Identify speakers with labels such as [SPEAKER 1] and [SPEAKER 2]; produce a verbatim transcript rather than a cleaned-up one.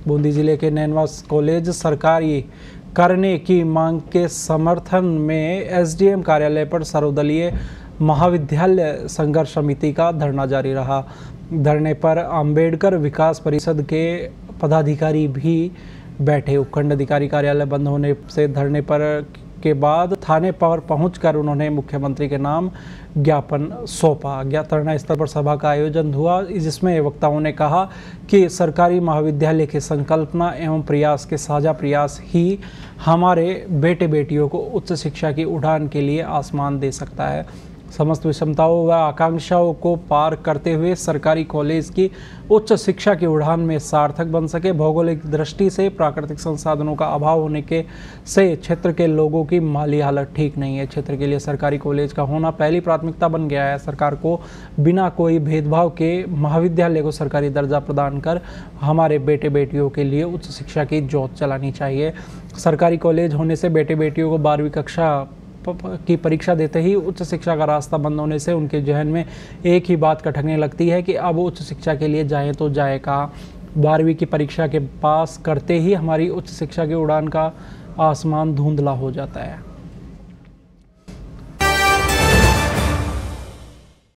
[SPEAKER 1] बूंदी जिले के नैनवा कॉलेज सरकारी करने की मांग के समर्थन में एसडीएम कार्यालय पर सर्वदलीय महाविद्यालय संघर्ष समिति का धरना जारी रहा। धरने पर अंबेडकर विकास परिषद के पदाधिकारी भी बैठे। उपखंड अधिकारी कार्यालय बंद होने से धरने पर के बाद थाने पर पहुंचकर उन्होंने मुख्यमंत्री के नाम ज्ञापन सौंपा। धरना स्थल पर सभा का आयोजन हुआ, जिसमें वक्ताओं ने कहा कि सरकारी महाविद्यालय की संकल्पना एवं प्रयास के साझा प्रयास ही हमारे बेटे बेटियों को उच्च शिक्षा की उड़ान के लिए आसमान दे सकता है। समस्त विषमताओं व आकांक्षाओं को पार करते हुए सरकारी कॉलेज की उच्च शिक्षा की उड़ान में सार्थक बन सके। भौगोलिक दृष्टि से प्राकृतिक संसाधनों का अभाव होने के से क्षेत्र के लोगों की माली हालत ठीक नहीं है। क्षेत्र के लिए सरकारी कॉलेज का होना पहली प्राथमिकता बन गया है। सरकार को बिना कोई भेदभाव के महाविद्यालय को सरकारी दर्जा प्रदान कर हमारे बेटे बेटियों के लिए उच्च शिक्षा की जोत चलानी चाहिए। सरकारी कॉलेज होने से बेटे बेटियों को बारहवीं कक्षा की परीक्षा देते ही उच्च शिक्षा का रास्ता बंद होने से उनके जहन में एक ही बात खटकने लगती है कि अब उच्च शिक्षा के लिए जाएं तो जाए कहाँ। बारहवीं की परीक्षा के पास करते ही हमारी उच्च शिक्षा की उड़ान का आसमान धुंधला हो जाता है।